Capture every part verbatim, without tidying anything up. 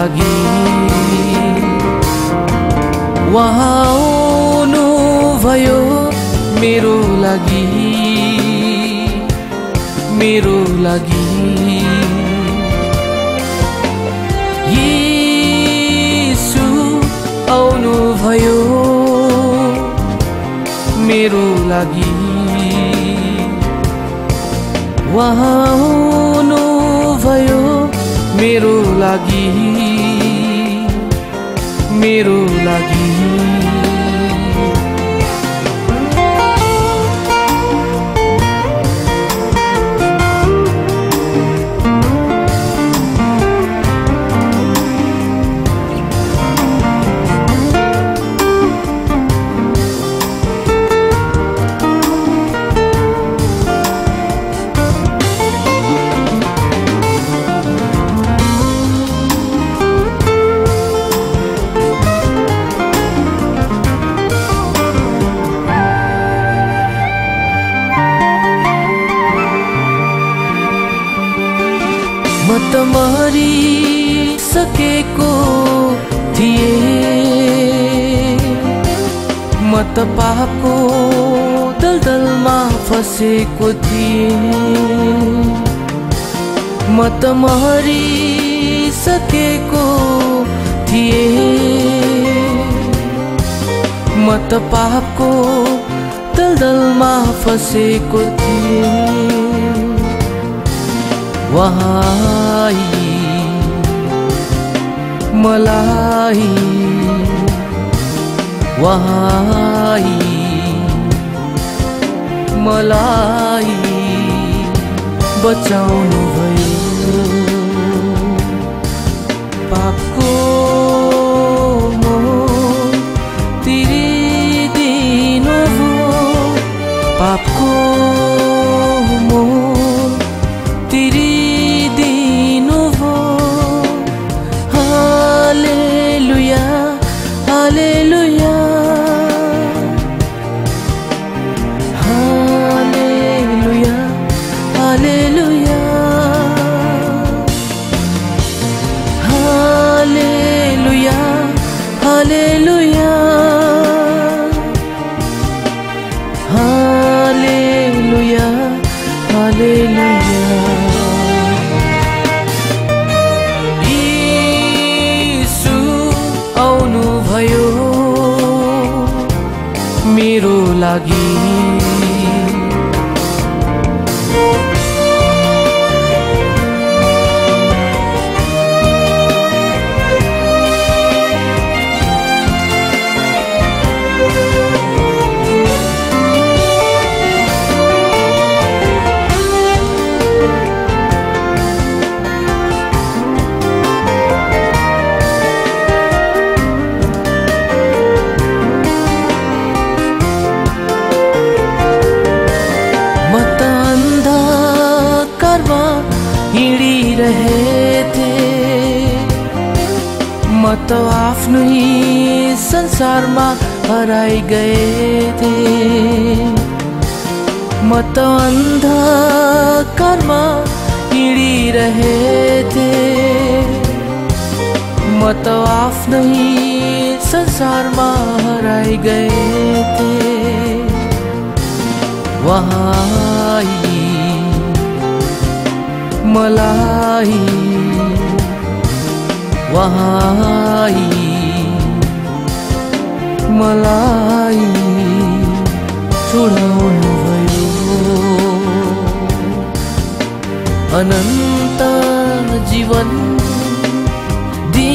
लागि उहाँ आउनु भयो मेरो लागि मेरो लागि यीशु आउनु भयो मेरो लागि उहाँ आउनु भयो मेरो लागि मेरो लागि म त मरिसकेको थिएँ म त पापको दलदलमा फसेको थिएँ म त मरिसकेको थिएँ म त पापको दलदलमा फसेको थिएँ वहाँ मलाई वहाँ मलाई बचाउनु भयो पापको मोह तिरिदिनु भयो पापको मोह तिरिदिनु भयो हालेलुया हालेलुया हालेलुया हालेलुया हालेलुया हालेलुया हालेलुया हालेलुया यीशु आउनु भयो मेरो लागि हिँडिरहेथे म त आफ्नै संसारमा हराइ गएथे म त अन्धकारमा हिँडिरहेथे म त आफ्नै संसारमा हराइ गएथे वहाँ मलाई वहाँ मलाई छुडाउनु भयो अनन्त जीवन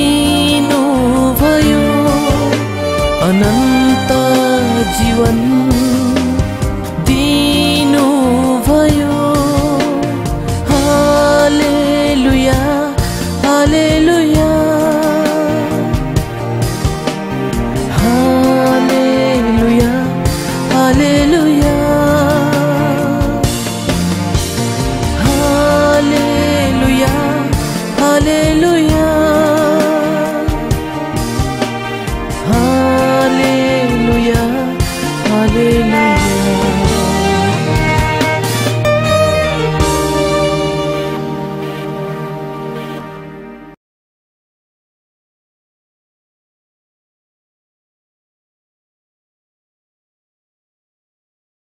दिनु भयो अनन्त जीवन